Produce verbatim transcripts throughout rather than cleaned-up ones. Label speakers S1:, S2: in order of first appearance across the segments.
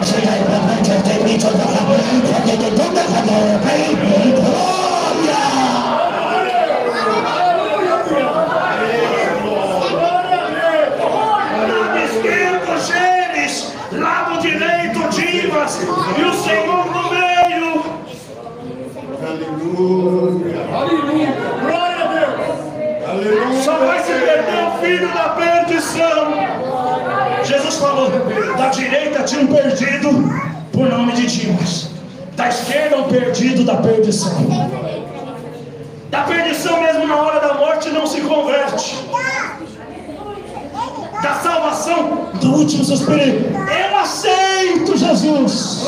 S1: Lado esquerdo, Gênesis. Lado direito, Divas. E o Senhor no meio.
S2: Aleluia. Aleluia.
S1: Glória a Deus.
S2: Aleluia.
S1: Só vai se perder o filho da perdição. Jesus falou: da direita tinha um perdido por nome de Dimas, da esquerda um perdido da perdição. Da perdição mesmo na hora da morte não se converte. Da salvação do último suspiro, eu aceito Jesus.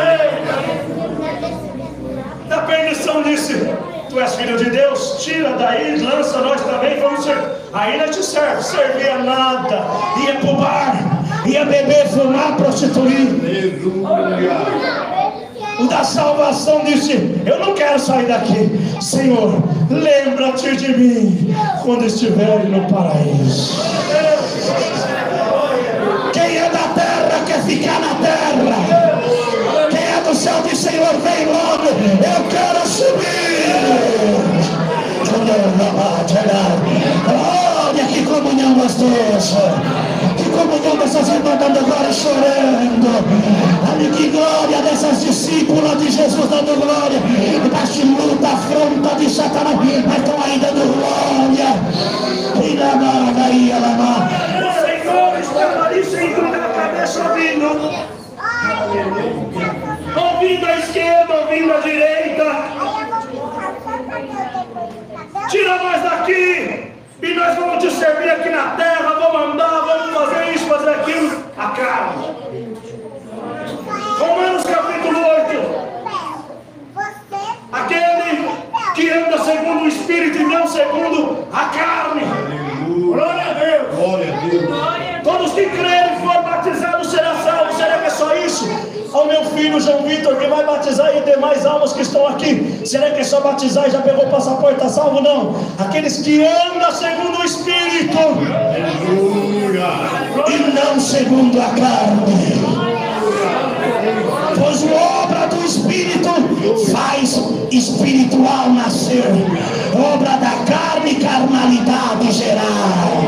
S1: Da perdição disse: tu és filho de Deus, tira daí, lança nós também, vamos ser. Aí não te serve, servia nada, ia pro bar, ia beber, fumar, prostituir.
S2: Aleluia.
S1: O da salvação disse: eu não quero sair daqui, Senhor, lembra-te de mim quando estiver no paraíso. Quem é da terra quer ficar na terra. Quem é do céu diz: Senhor, vem logo, eu quero subir. Olha que comunhão gostosa. Que comunhão dessas irmãs dando glória e chorando. Olha que glória dessas discípulas de Jesus dando glória. Baixe luta, afronta de Satanás, mas estão aí dando glória. E na mão, aí ela mão. O Senhor estava ali sentado na cabeça ouvindo. Ouvindo a esquerda, ouvindo a direita. Tira nós daqui e nós vamos te servir aqui na terra, vamos andar, vamos fazer isso, fazer aquilo. A carne. Romanos capítulo oito. Aquele que anda segundo o Espírito e não segundo a carne. Glória a Deus.
S2: Glória a Deus.
S1: Todos que crerem e for batizados serão salvos. Será que é só isso? Ao meu filho João Vitor, que vai batizar, e demais almas que estão aqui, será que é só batizar e já pegou o passaporte, está salvo? Não. Aqueles que andam segundo o Espírito.
S2: Aleluia.
S1: E não segundo a carne. Pois a obra do Espírito faz espiritual nascer. Obra da carne, carnalidade geral.